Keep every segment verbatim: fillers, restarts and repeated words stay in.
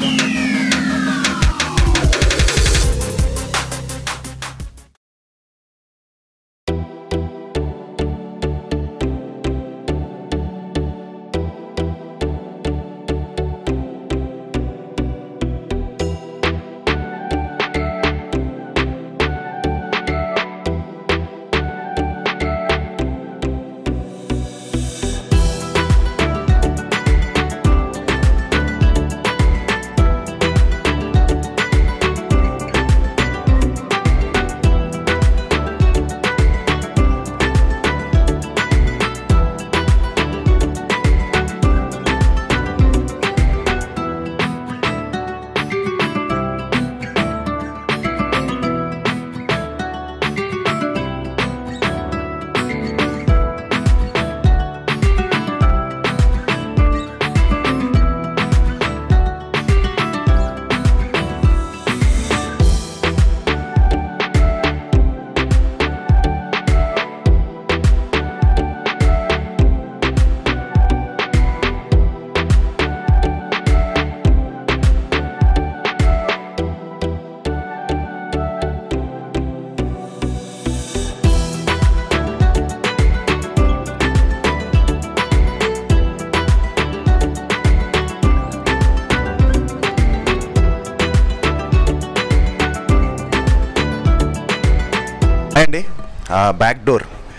అండి backdoor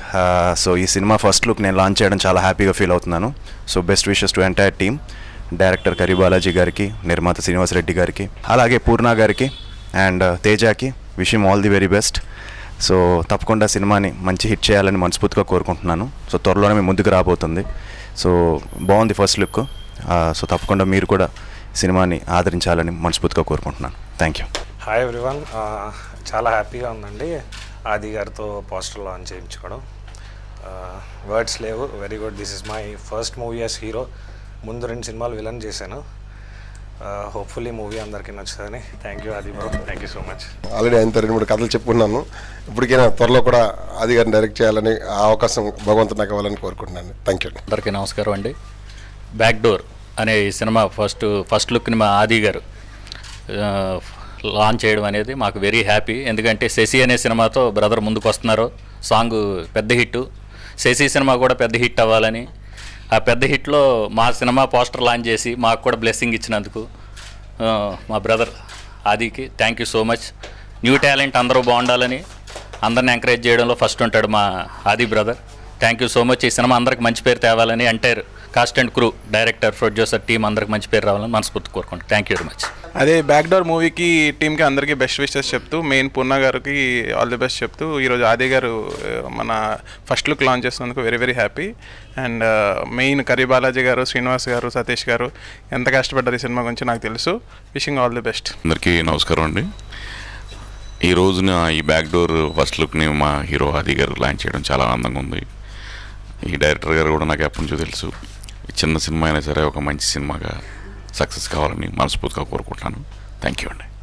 so ఈ సినిమా ఫస్ట్ లుక్ నేను లాంచ్ చేయడం చాలా హ్యాపీగా ఫీల్ అవుతున్నాను. So best wishes to entire team, director Kari Balaji గారికి, నిర్మాత శ్రీనివాస్ రెడ్డి గారికి, అలాగే పూర్ణ గారికి అండ్ తేజాకి wish him all the very best. So తప్పకుండా సినిమాని మంచి హిట్ చేయాలని మనస్ఫూర్తిగా కోరుకుంటున్నాను. సో త్వరలోనే మీ ముందుకు రాబోతుంది. సో బాగుంది ఫస్ట్ లుక్. సో తప్పకుండా మీరు కూడా సినిమాని ఆదరించాలని మనస్ఫూర్తిగా కోరుకుంటున్నాను. Thank you. హాయ్ ఎవ్రీవన్, చాలా హ్యాపీగా ఉందండి ఆది గారితో పోస్టర్ లాంచ్ చేయించుకోవడం. వర్డ్స్ లేవు. Very good. This is my first movie as hero. ముందు రెండు సినిమాలు విలన్ చేశాను. హోప్ఫుల్లీ మూవీ అందరికీ నచ్చుతుందని. Thank you Aadi bro, thank you so much. Already ఆయనతో రెండు మూడు కథలు చెప్పుకున్నాను. ఇప్పటికైనా త్వరలో కూడా ఆది గారిని డైరెక్ట్ చేయాలని, ఆ అవకాశం భగవంతుడు నాకు ఇవ్వాలని కోరుకుంటున్నాను. Thank you. అందరికీ నమస్కారం అండి. బ్యాక్డోర్ అనే ఈ సినిమా ఫస్ట్ ఫస్ట్ లుక్ని మా ఆది గారు లాంచ్ చేయడం అనేది మాకు వెరీ హ్యాపీ. ఎందుకంటే శశి అనే సినిమాతో బ్రదర్ ముందుకు వస్తున్నారు. సాంగ్ పెద్ద హిట్, శశి సినిమా కూడా పెద్ద హిట్ అవ్వాలని, ఆ పెద్ద హిట్లో మా సినిమా పోస్టర్ లాంచ్ చేసి మాకు కూడా బ్లెస్సింగ్ ఇచ్చినందుకు మా బ్రదర్ ఆదికి thank you so much. New talent అందరూ బాగుండాలని అందరిని ఎంకరేజ్ చేయడంలో ఫస్ట్ ఉంటాడు మా Aadi brother. Thank you so much. ఈ సినిమా అందరికి మంచి పేరు తేవాలని, entire cast and crew, director, producer team అందరికి మంచి పేరు రావాలని మనస్ఫూర్తి కోరుకుంటాను. Thank you very much. అదే బ్యాక్డోర్ మూవీకి టీంకి అందరికీ బెస్ట్ విషెస్ చెప్తూ, మెయిన్ పూర్ణ గారికి ఆల్ ది బెస్ట్ చెప్తూ, ఈరోజు ఆది గారు మన ఫస్ట్ లుక్ లాంచ్ చేసినందుకు very very happy. And main Kari Balaji గారు, శ్రీనివాస్ గారు, సతీష్ గారు ఎంత కష్టపడ్డారు ఈ సినిమా గురించి నాకు తెలుసు. Wishing all the best. అందరికీ నమస్కారం అండి. ఈ రోజున ఈ బ్యాక్డోర్ ఫస్ట్ లుక్ని మా హీరో ఆది గారు లాంచ్ చేయడం చాలా ఆనందంగా ఉంది. ఈ డైరెక్టర్ గారు కూడా నాకు ఎప్పటి నుంచో తెలుసు. చిన్న సినిమా అయినా సరే ఒక మంచి సినిమాగా సక్సెస్ కావాలని మనస్ఫూర్తిగా కోరుకుంటున్నాను. థ్యాంక్ యూ అండి.